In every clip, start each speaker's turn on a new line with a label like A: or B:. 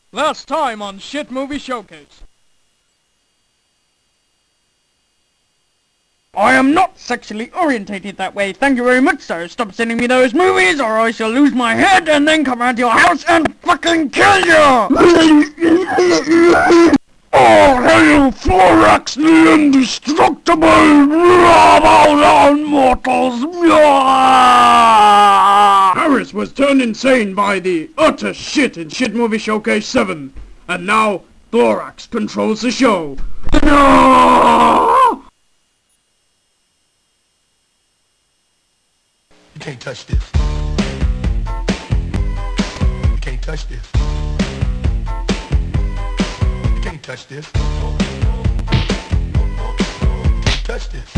A: Last time on Shit Movie Showcase. I am not sexually orientated that way. Thank you very much, sir. Stop sending me those movies or I shall lose my head and then come around to your house and fucking kill you! Oh, hail Thorax the Indestructible! Mortals! Harris was turned insane by the utter shit in Shit Movie Showcase 7. And now, Thorax controls the show.
B: You can't touch this. You can't touch this. You can't touch this. Can't touch this.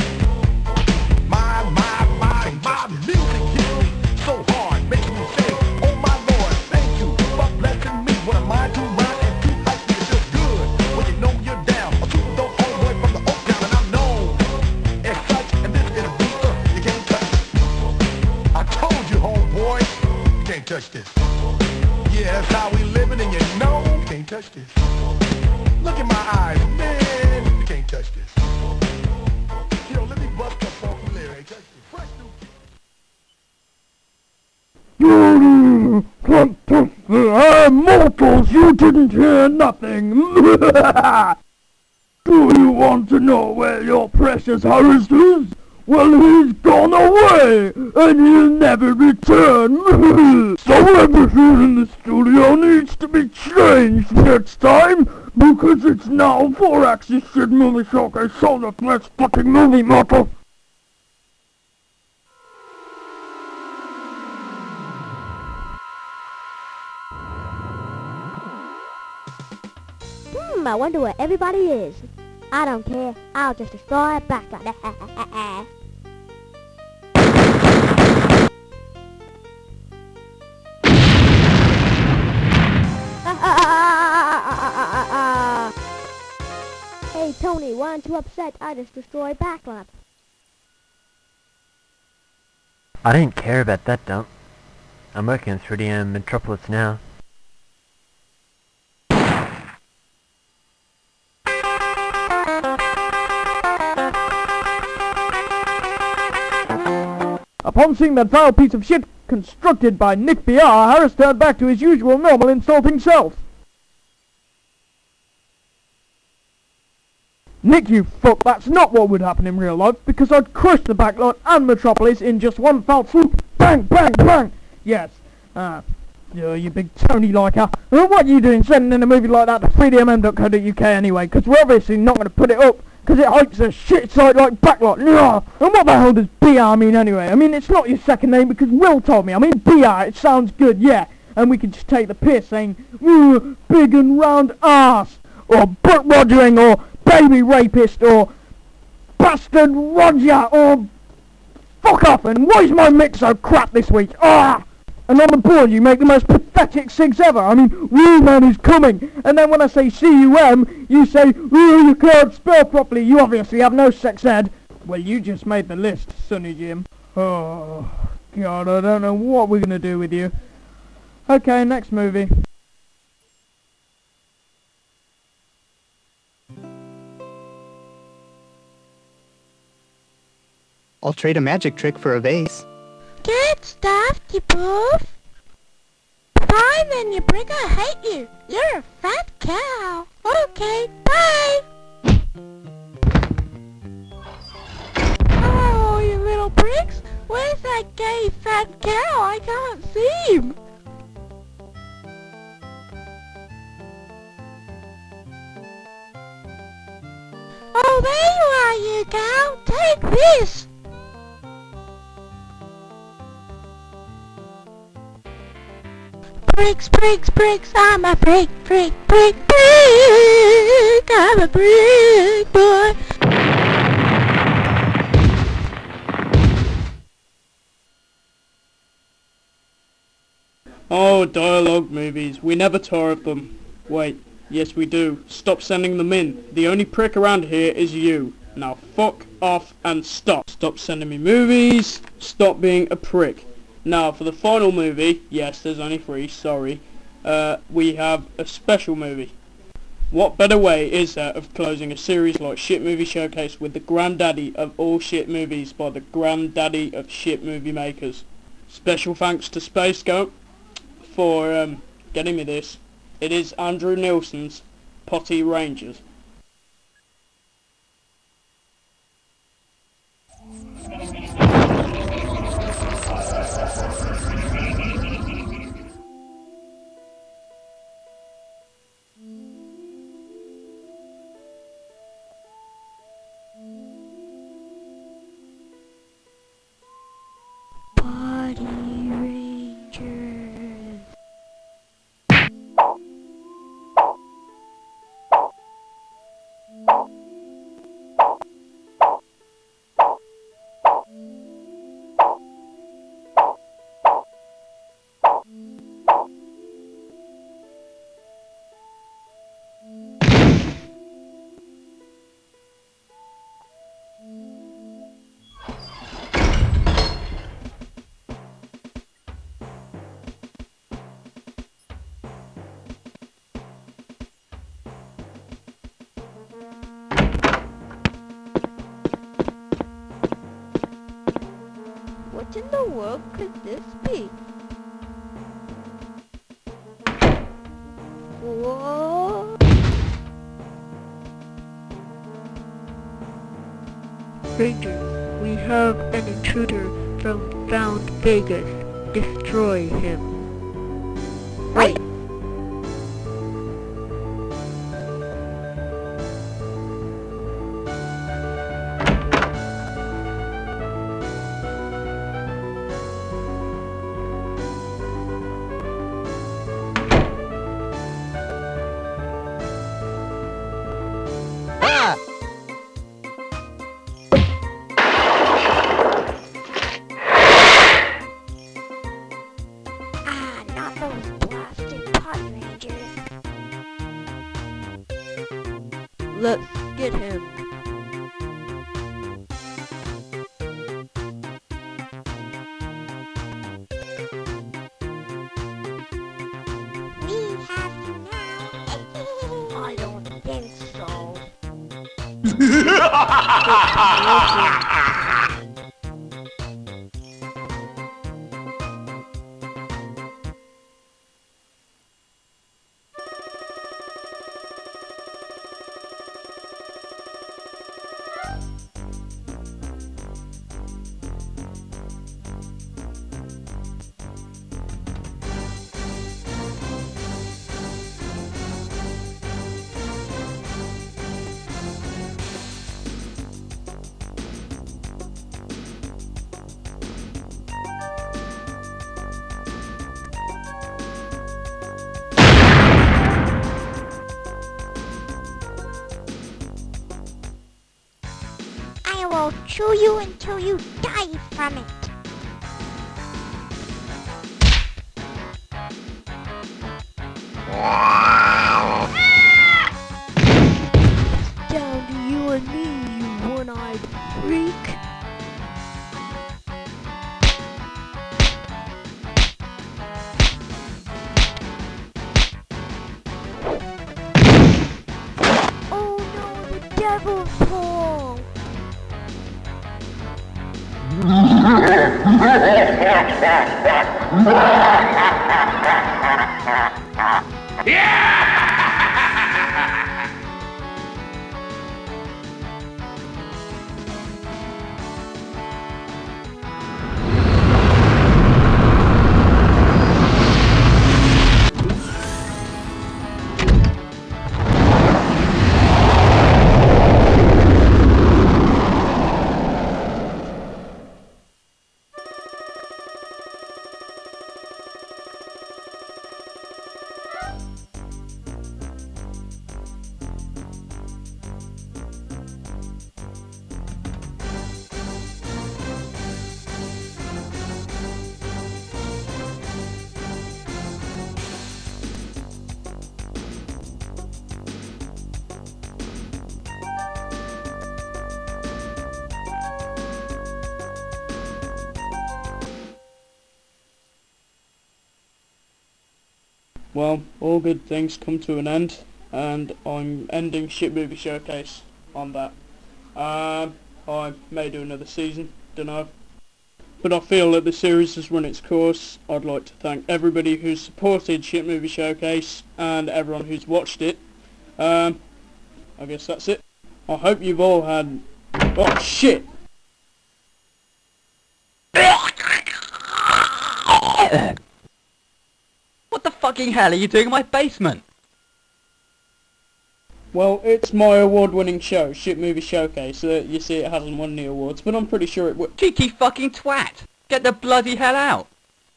B: My music hits me so hard, makes me say, oh my Lord, thank you for blessing me. What am I to rhyme and too hype to feel good when you know you're down? A super dope homeboy from the Oak Town and I'm known as such, and this is a beat you can't touch. I told you, homeboy, you can't touch this. Yeah, that's how we living, and you know you can't touch this. Look in my eyes, man, you can't touch this. Yo, let me bust up funky lyrics. Fresh new kid.
A: You can't touch the mortals, you didn't hear nothing. Do you want to know where your precious Harris is? Well, he's gone away, and he'll never return. So everything in the studio needs to be changed next time, because it's now Thorax's Shit Movie Showcase, so the next fucking movie, mortal.
C: I wonder where everybody is. I don't care. I'll just destroy it back. Hey Tony, why aren't you upset? I just destroyed Backlot.
D: I didn't care about that dump. I'm working in 3DM Metropolis now.
A: Upon seeing that vile piece of shit constructed by Nick BR, Harris turned back to his usual normal insulting self. Nick, you fuck, that's not what would happen in real life, because I'd crush the Backlot and Metropolis in just one foul swoop. Bang, bang, bang! Yes, you big Tony liker. What are you doing sending in a movie like that to 3dmm.co.uk anyway, because we're obviously not going to put it up, because it hypes a shit site like Backlot. And what the hell does BR mean anyway? I mean, it's not your second name because Will told me. I mean, BR, it sounds good, yeah. And we can just take the piss saying, big and round ass, or butt rogering, or baby rapist, or bastard Roger, or fuck off, and why is my mix so crap this week? And on the board you make the most pathetic SIGs ever. I mean, Woo Man is coming. And then when I say C-U-M, you say, you can't spell properly. You obviously have no sex ed. Well, you just made the list, Sonny Jim. Oh, God, I don't know what we're gonna do with you. Okay, next movie.
E: I'll trade a magic trick for a vase.
F: Good stuff, you poof. Fine then, you prick, I hate you. You're a fat cow. Okay, bye. Oh, you little pricks. Where's that gay fat cow? I can't see him. Oh, there you are, you cow. Take this. Bricks, bricks, bricks, I'm a brick, brick, brick, brick, I'm a brick boy.
A: Oh, dialogue movies. We never tire of them. Wait, yes we do. Stop sending them in. The only prick around here is you. Now fuck off and stop. Stop sending me movies. Stop being a prick. Now, for the final movie, yes, there's only 3, sorry. we have a special movie. What better way is there of closing a series like Shit Movie Showcase with the granddaddy of all shit movies by the granddaddy of shit movie makers. Special thanks to Space Goat for getting me this. It is Andrew Nilsson's Potty Rangers.
C: Potty Rangers. What in the world could this be? Whoa!
G: Ranger, we have an intruder from Found Vegas. Destroy him. Wait.
E: Ah!
C: Ah, not those blasted Potty Rangers.
G: Let's get him.
C: We have you now. I don't think so. I will chew you until you die from it.
G: Down to you and me, you one-eyed freak.
C: Oh no, the devil's paw!
A: well, all good things come to an end, and I'm ending Shit Movie Showcase on that. I may do another season, dunno. But I feel that the series has run its course. I'd like to thank everybody who's supported Shit Movie Showcase, and everyone who's watched it. I guess that's it. I hope you've all had... Oh, shit!
H: What the fucking hell are you doing in my basement?
A: Well, it's my award-winning show, Shit Movie Showcase. You see, it hasn't won any awards, but I'm pretty sure it will.
H: Cheeky fucking twat! Get the bloody hell out!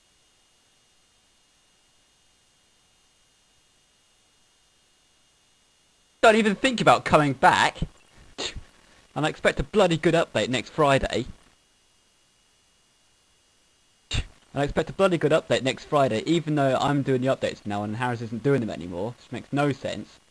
H: Don't even think about coming back. And I expect a bloody good update next Friday. I expect a bloody good update next Friday, even though I'm doing the updates now and Harris isn't doing them anymore, which makes no sense.